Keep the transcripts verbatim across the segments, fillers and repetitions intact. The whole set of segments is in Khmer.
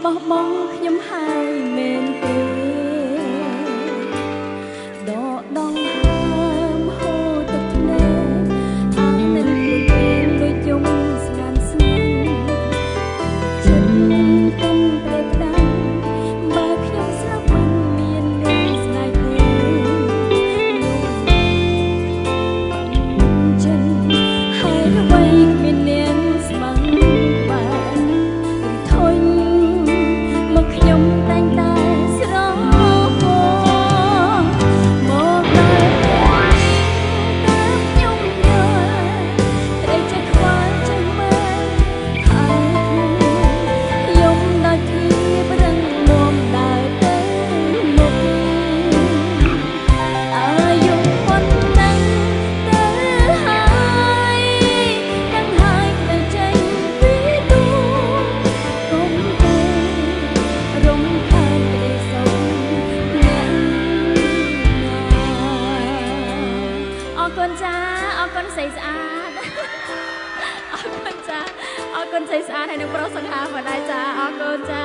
បោះបង់ខ្ញុំហើយមែនទេដកដងហើមហូរទឹកភ្នែកអាងនឹងខ្លួនពេលដូចយំស្ងាត់ស្ងាត់ចិត្តកាន់តែផ្ដាំបើខ្ញុំស្លាប់មិនមានអ្នកស្នេហ៍ទេចិនហើយអ្វីគ្មានអ្នកស្បាំងបានធុញមកខ្ញុំតែងតែស្រពោមកដល់តែខ្ញុំយល់តែចិត្តខ្វល់ចេញមើលហើយយំដល់ទីប្រឹងមុំដើរទៅមុខអាយុប៉ុណ្ណឹងទៅហើយដឹងហើយតែចេញពីទូគុំទៅរំខានក្តីសោកអ្នកអរគុណចាអរគុណស្រីស្អាតអរគុណចាអរគុណស្រីស្អាតហើយនឹងប្រុសសង្ហាផងដែរចាអរគុណចា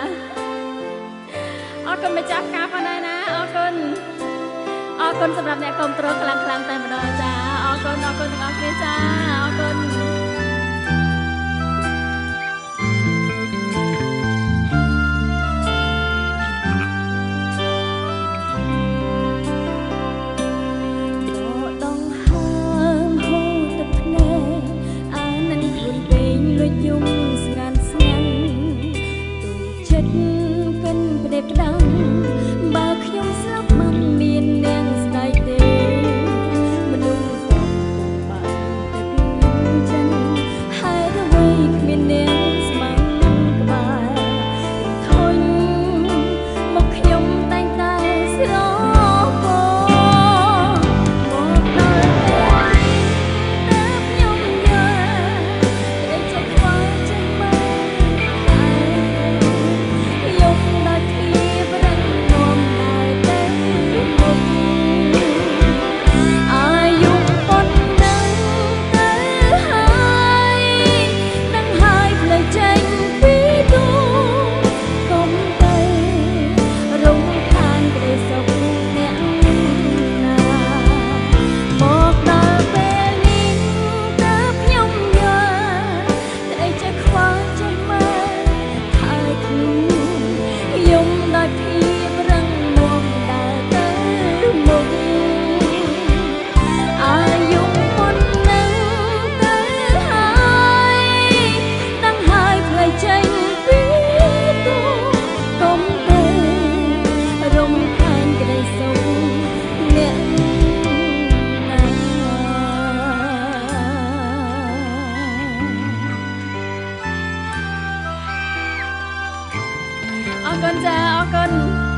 អរគុណម្ចាស់ការផងដែរណាអរគុណអរគុណសម្រាប់អ្នកគ្រប់គ្រងខ្លាំងខ្លាំងតែម្ដងចាអរគុណអរគុណទាំងអស់គ្នាចាអរគុណដងហើមហូរទឹកភ្នែកអានឹងខ្លួនពេញលួចយំស្ងាត់ស្ងាត់ទូចិត្តកិនផ្ដេកផ្ដាំបើខ្ញុំស្លាប់មិនមានអ្នកស្ដាយទេមនុស្សសំបានទឹកចិនហើយអ្វីគ្មានអ្នកស្មាំងក្បែរធុញមកខ្ញុំតែងតែស្រពោមកដល់តែខ្ញុំយល់តែចិត្តខ្វល់ចេញមើលហើយយំដល់ទីប្រឹងនោមដើរទៅមុខអាយុប៉ុណ្ណឹងទៅហើយដឹងហើយផ្លូវចេញពីទូកុំទៅរំខានក្តីសោកអ្នកណាមកដល់ពេលនេះតើខ្ញុំយល់តែចិត្តខ្វល់ចេញមើលហើយខ្ញុំយំដល់ភាពរឹងមាំដើរទៅមុខអាយុប៉ុណ្ណឹងទៅហើយដឹងហើយផ្លូវចេញពីទូកុំទៅរំខានក្តីសោកអ្នកណាអរគុណចាអរគុណ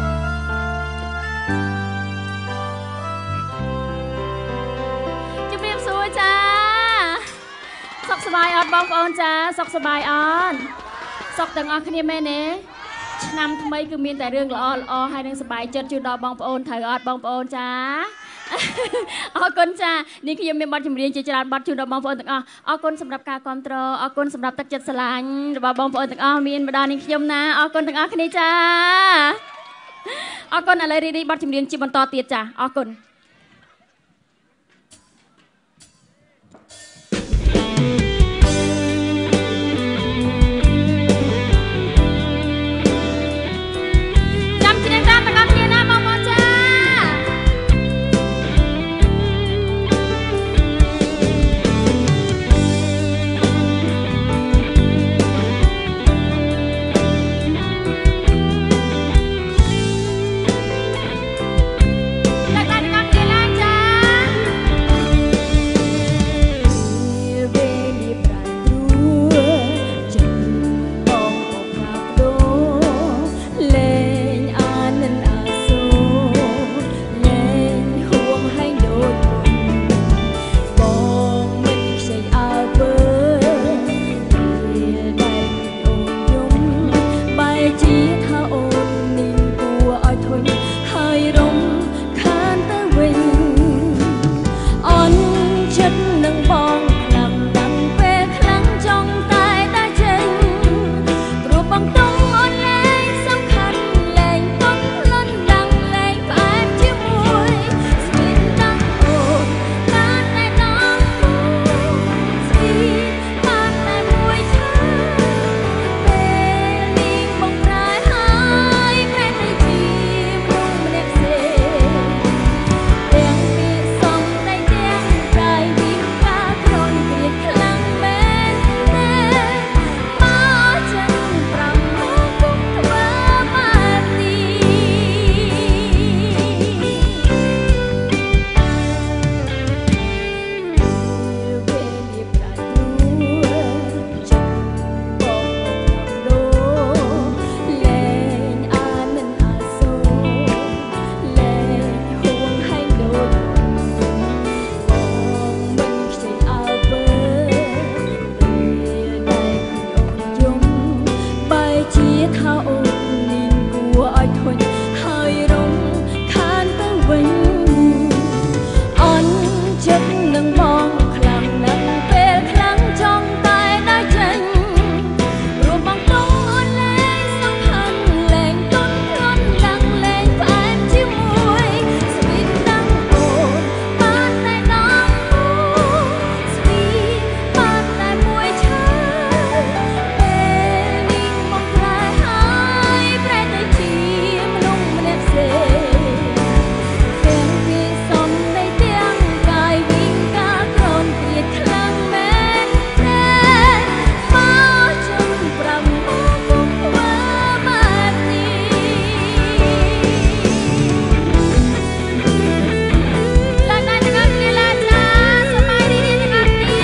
ជំរាបសួរចាសុខសប្បាយអត់បងប្អូនចាសុខសប្បាយអត់សុខទាំងអស់គ្នាមែនទេឆ្នាំថ្មីគឺមានតែរឿងល្អល្អហើយនឹងសប្បាយចិត្តជូនដល់បងប្អូនត្រូវអត់បងប្អូនចាអរគុណចានេះខ្ញុំមានបទចម្រៀងជាច្រើនបទជូនដល់បងប្អូនទាំងអស់អរគុណសម្រាប់ការគាំទ្រអរគុណសម្រាប់ទឹកចិត្តស្រឡាញ់របស់បងប្អូនទាំងអស់មានម្ដងនេះខ្ញុំណាអរគុណទាំងអស់គ្នាចាអរគុណឥឡូវរីរីបទចម្រៀងជាបន្តទៀតចាអរគុណចាំច្រៀងតាមទាំងអស់គ្នាណាបងប្អូនចា Hãy subscribe cho kênh Ghiền Mì Gõ để không bỏ lỡ ថាអូននាងគួរឲ្យធន់ហើយរំខានទៅវិញអន់ចិត្តនឹងបងខ្លាំងណាស់ពេលខ្លាំងចង់តែដើរចេញរួមបងតងអូនលែងសំខាន់លែងទុនធ្ងន់ឡើងលែងផ្អែមជាមួយស្វីតតាំងអូនបានតែនាំស្វីតបានតែមួយឆាពេលនេះមកប្រែហើយប្រែទៅជាមនុស្សម្នាក់ផ្សេងទាំងពីសំដីទាំងកាយវិញការក្រនព្រាតខ្លាំងមែនតែមកជុំប្រាំមកគុំធ្វើបែបនេះឡើងដល់ទាំងអស់គ្នាឡាចាសប្បាយរីករាយទាំងអស់គ្នា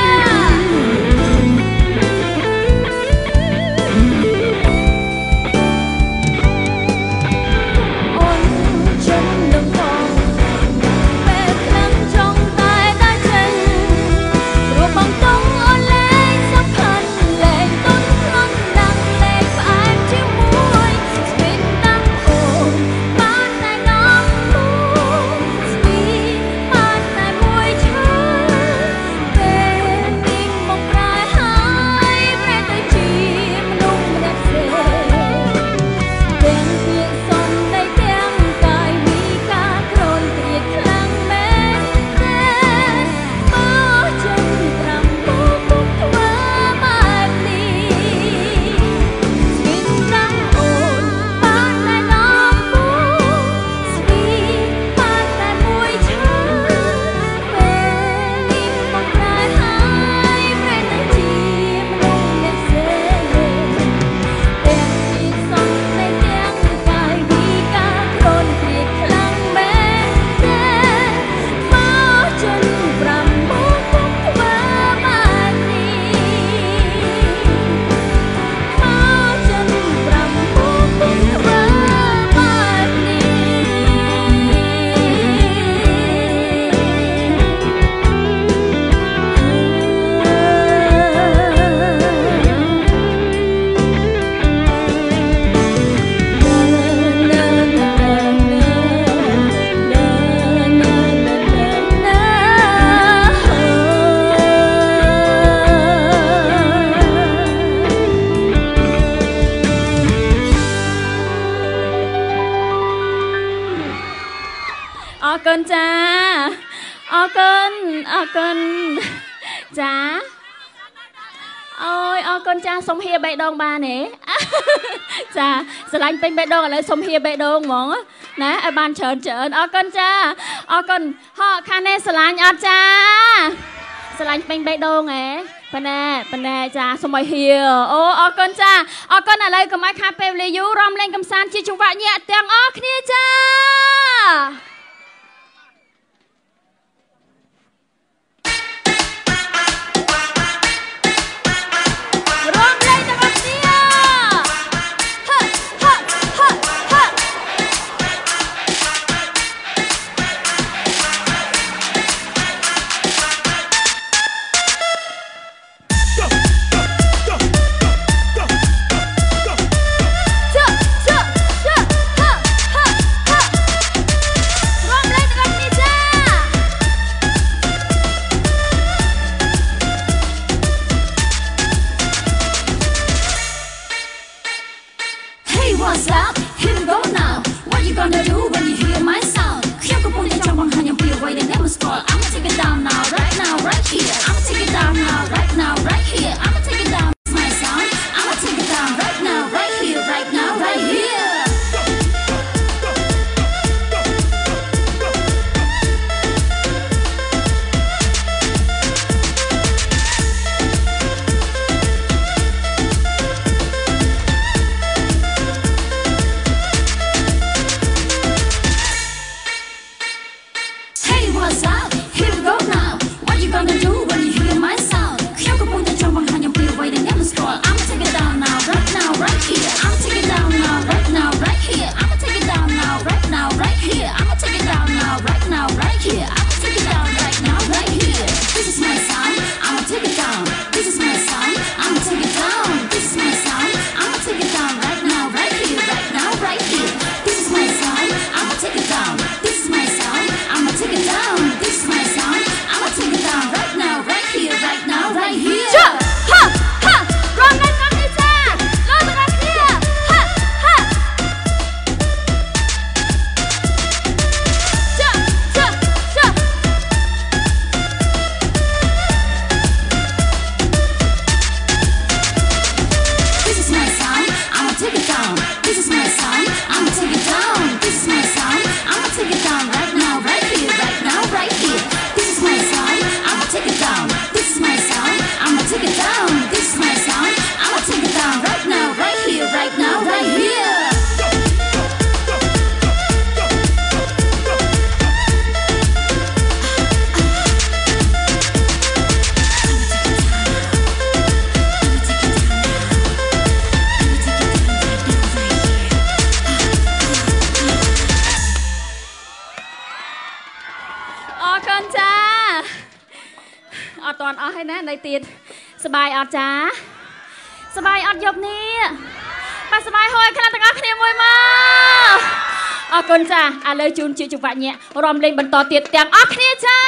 អូនចិននឹងបងពេលខ្លាំងចង់តែដើរចេញព្រោះបងតងអូនលែងសំខាន់លែងទុនធ្ងន់ណាស់លែងផ្អែមជាមួយស្វីតតាំងអូនបានតែនាំស្វីតបានតែមួយឆាពេលនេះមកប្រែហើយប្រែទៅជាមនុស្សម្នាក់ផ្សេងទាំងពាក្យសំដីទាំងកាយវិការក្រនព្រាតខ្លាំងមែនតែមកចិនប្រាំមកគុំធ្វើបែបនេះស្វីតតាំងអូនបានតែនាំស្វីតបានតែមួយឆាពេលនេះមកប្រែហើយប្រែទៅជាមនុស្សម្នាក់ផ្សេងទាំងពីសំដីទាំងកាយវិការក្រនព្រាតខ្លាំងមែនតែមកចិនប្រាំមកគុំធ្វើបែបនេះមកចិនប្រាំមកគុំធ្វើបែបអរគុណចាអរគុណអរគុណចាអូយអរគុណចាសុំហៀបេះដូងបានទេចាស្រឡាញ់ពេញបេះដូងឥឡូវសុំហៀបេះដូងហ្មងណាឲ្យបានច្រើនច្រើនអរគុណចាអរគុណហោខាងនេះស្រឡាញ់អត់ចាស្រឡាញ់ពេញបេះដូងហ៎ប៉ណែប៉ណែចាសុំឲ្យហៀអូអរគុណចាអរគុណឥឡូវកុំឲ្យខាតពេលវេលាយូររំលេងកំសាន្តជាចង្វាក់ញាក់ទាំងអស់គ្នាចា What's up? Here we go now. What you gonna do when you hear my sound? Khiêu có bông trong bằng hàng bia way and never score. I'ma take it down now, right now, right here. I'ma take it down now, right now, right here. I'ma take it down. It's my sound. I'ma take it down right now, right here, right now, right here. ហើយណានៅទៀតសบายអត់ចាសบายអត់យប់នេះបាទសบายហើយខ្លះទាំងអស់គ្នាមួយមកអរគុណចាឥឡូវជូនជាចង្វាក់ញាក់រាំលេងបន្តទៀតទាំងអស់គ្នាចា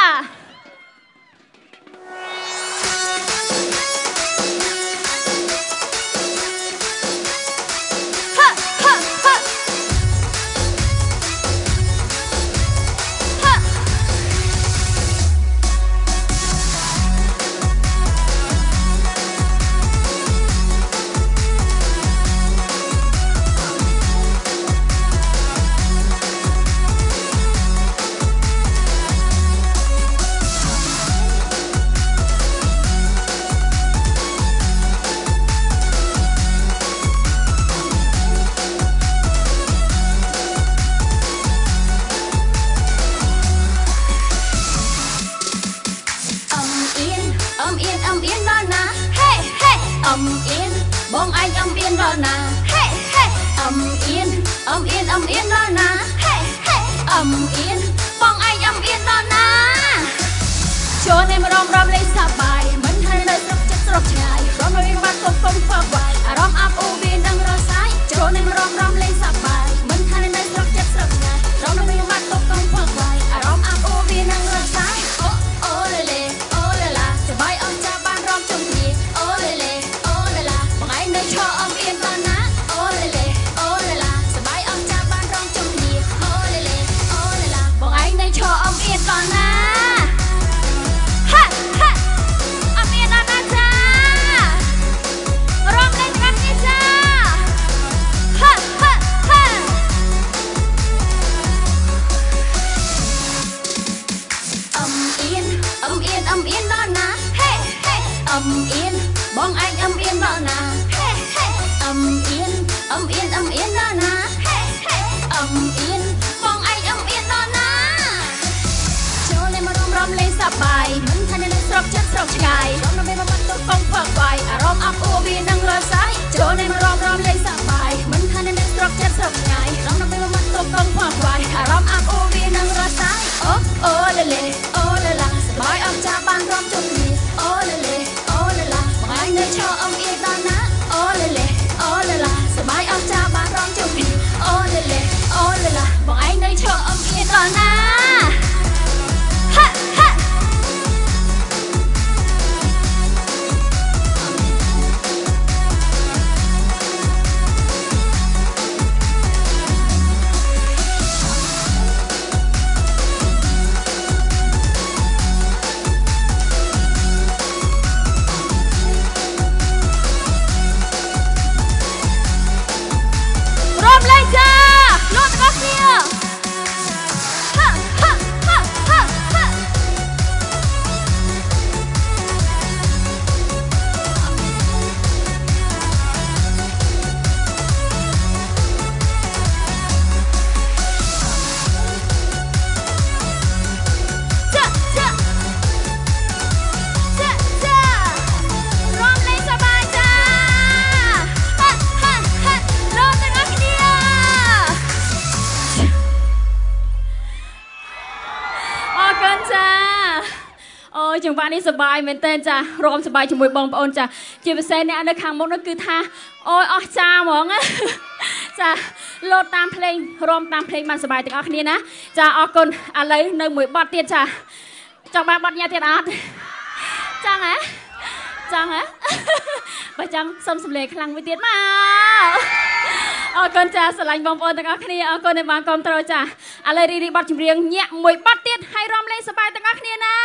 ចង្វាក់នេះសប្បាយមែនតើចារំសប្បាយជាមួយបងប្អូនចាជាពិសេសអ្នកនៅខាងមុខនោះគឺថាអូយអស់ចាហ្មងចាលោតតាមភ្លេងរំតាមភ្លេងបានសប្បាយទាំងអស់គ្នាណាចាអរគុណឥឡូវនៅមួយបទទៀតចាចង់បានបទញ៉ាទៀតអត់ចង់ហ៎ចង់ហ៎បើចង់សុំសម្លេងខ្លាំងមួយទៀតមកអរគុណចាស្រឡាញ់បងប្អូនទាំងអស់គ្នាអរគុណដែលបានគាំទ្រចាឥឡូវរីរីបទចម្រៀងញាក់មួយបទទៀតហើយរំលេងសប្បាយទាំងអស់គ្នាណា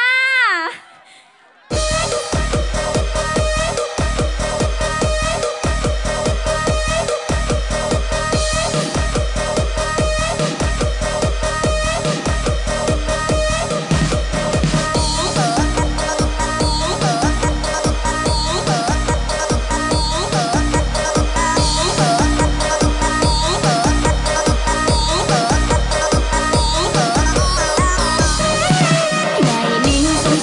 ស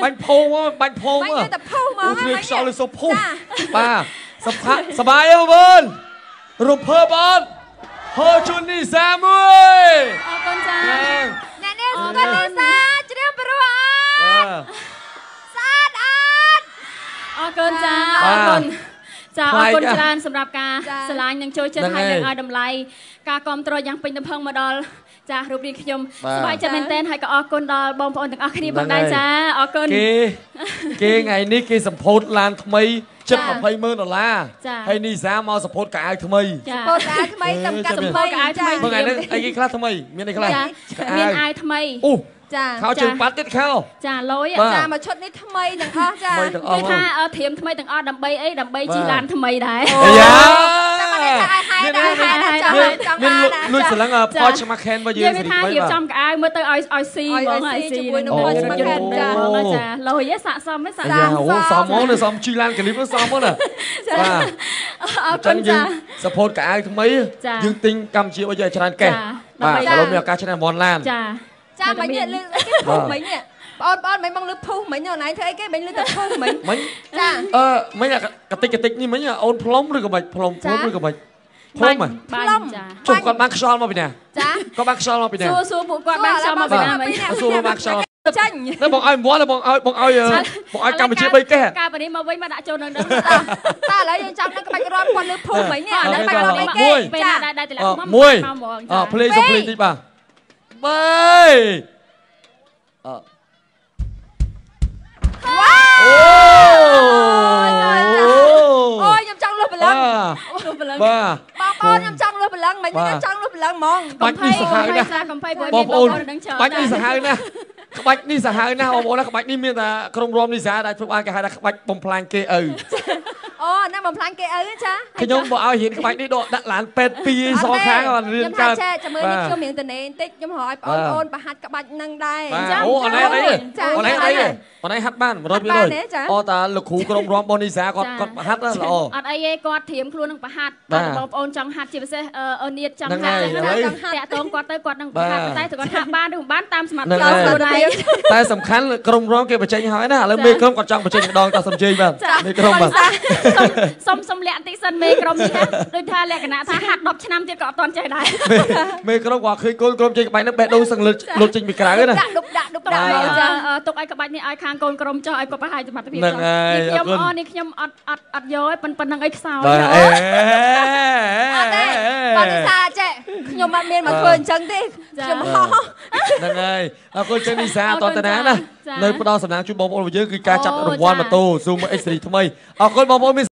បាញ់ភោមកបាញ់ភោមកបាញ់តែភោមកគ្រឿងខ្យល់លើសុភោបាទសុភ័ក្រសบายអើបងរូបភើបអត់ហូជូននីសាមួយអរគុណចាអ្នកនេះសុខនីសាជ្រាបព្រោះអត់ស្អាតអត់អរគុណចាអរគុណចាអរគុណច្រើនសម្រាប់ការស្រឡាញ់និងចូលចិត្តហើយនឹងឲ្យតម្លៃការគ្រប់គ្រងយ៉ាងពេញទំហឹងមកដល់ចារូបរាងខ្ញុំសប្បាយចិត្តមែនទែនហើយក៏អរគុណដល់បងប្អូនទាំងអស់គ្នាផងដែរចាអរគុណគេគេថ្ងៃនេះគេសម្ពោធឡានថ្មីជិតยี่สิบម៉ឺនដុល្លារហើយនីសាមកសម្ពោធកៅអៅថ្មីសម្ពោធកៅអៅថ្មីតាមការសម្ពោធកៅអៅថ្មីមើលថ្ងៃនេះអីគេខ្លះថ្មីមានអីខ្លះមានអាវថ្មីអូចាខោជើងប៉ាត់ទៀតខោចាលយចាមកឈុតនេះថ្មីទាំងអស់ចាគេថាធៀមថ្មីទាំងអស់ដើម្បីអីដើម្បីជីឡានថ្មីដែរយ៉ាចាំមកថាឲ្យហើយដែរហើយចាំចង់មានលួចស្រឡឹងផចមកខេនរបស់យើងសេរីថារៀបចំកៅអៅមើលទៅឲ្យឲ្យស៊ីហ្មងឲ្យស៊ីជាមួយនឹងផចមកខេនចាចាលយស័កសមហ្នឹងស័កសមអូសមហ្មងនៅសមជីឡានកលីបសមហ្មងណាបាទអរគុណចាសពោតកៅអៅថ្មីយើងទិញកម្ពុជារបស់យើងច្រើនកេះបាទឥឡូវមានឱកាសច្រើនមនឡានចាចាមិញនេះលឺគេភុសមិញនេះបងប្អូនមិញមកលឺភុសមិញអូនឯងធ្វើអីគេមិញលឺតែភុសមិញមិញចាអឺមិញកតិចកតិចនេះមិញអូនផ្លុំឬក៏មិនផ្លុំផ្លុំឬក៏មិនផ្លុំផ្លុំចាជុំគាត់បានខ្យល់មកពីណាចាគាត់បានខ្យល់មកពីណាសួរសួរពួកគាត់បានខ្យល់មកពីណាមិញសួរបានខ្យល់ចាញ់ទៅបងឲ្យមួលបងឲ្យបងឲ្យបងឲ្យកម្ពុជាបីកេះកាលពីនេះមកវិញមកដាក់ចូលនឹងដឹងតាឥឡូវយើងចាំនឹងក្បាច់រាប់គាត់លឺភុសមិញនេះអានេះក្បាច់រាប់អីគេពេលណាដែរតែឡើងមកមួយអភ្លេងសំភ្លេងតិចបាទបីអឺវ៉ាអូអូយខ្ញុំចង់លុះបលឹងលុះបលឹងបាទបងប្អូនខ្ញុំចង់លុះបលឹងមិនខ្ញុំចង់លុះបលឹងហ្មងបាច់នេះសាហាវណាស់កំភៃបងប្អូននឹងច្រើនបាច់នេះសាហាវណាស់ក្បាច់នេះសាហាវណាស់បងប្អូនណាក្បាច់នេះមានតែក្រុមរំនីសាដែលធ្វើឲ្យគេហៅថាក្បាច់បំផ្លាញគេឪអូណាបំផ្លាញគេឪចាខ្ញុំបើឲ្យរៀនក្បាច់នេះដកដាក់ឡានពេទ្យពីរសងខាងបានរៀនកើតខ្ញុំថាចាំមើលនេះខ្ញុំរៀនតនេបន្តិចខ្ញុំរកឲ្យបងប្អូនប្រហាត់ក្បាច់នឹងដែរអូអនឡាញអីអនឡាញអីអនឡាញហាត់បានmột trăm phần trămអូតាលោកគ្រូក្រុមរំបងនីសាគាត់គាត់ប្រហាត់ល្អអត់អីទេគាត់ត្រៀមខ្លួននឹងប្រហាត់តែបងប្អូនចង់ហាត់ជាពិសេសអូនៀតចង់ហាត់ចឹងណាតាក់តងគាត់ទៅគាត់នឹងប្រហាត់តែគាត់ហាត់បានឬមិនបានតាមសមត្ថភាពខ្លួនឯងតែសំខាន់ក្រុមរំគេបញ្ចេញហើយណាឥឡូវមេក្រុមគាត់ចង់បញ្ចេញម្ដងតសំជេងបាទមេក្រុមបាទសុំសុំលាក់បន្តិចសិនមេក្រុមនេះណាដូចថាលក្ខណៈថាហាត់ដប់ឆ្នាំទៀតក៏អត់ទាន់ចេះដែរមេក្រុមគាត់ឃើញកូនក្រុមចេញក្បាច់ហ្នឹងបេះដូងសឹងលុតលុតចេញពីក្រៅណាដាក់ដុបដាក់ដុបដាក់ចាទុកឲ្យក្បាច់នេះឲ្យខាងកូនក្រុមចុះឲ្យគាត់ប្រហែលសមត្ថភាពចុះខ្ញុំអនេះខ្ញុំអត់អត់អត់យកទេប៉ុណ្្នឹងអីខ្សោយបាទអេអត់ទេបងនីសាចេះខ្ញុំអត់មានមកធ្វើអញ្ចឹងទេខ្ញុំហោះហ្នឹងហើយអរគុណចឹងនីសាតតតាណានៅផ្ដល់សំណាងជូនបងប្អូនរបស់យើងគឺការចាប់រង្វាន់ម៉ូតូ Zoom X ថ្មីអរគុណបងប្អូន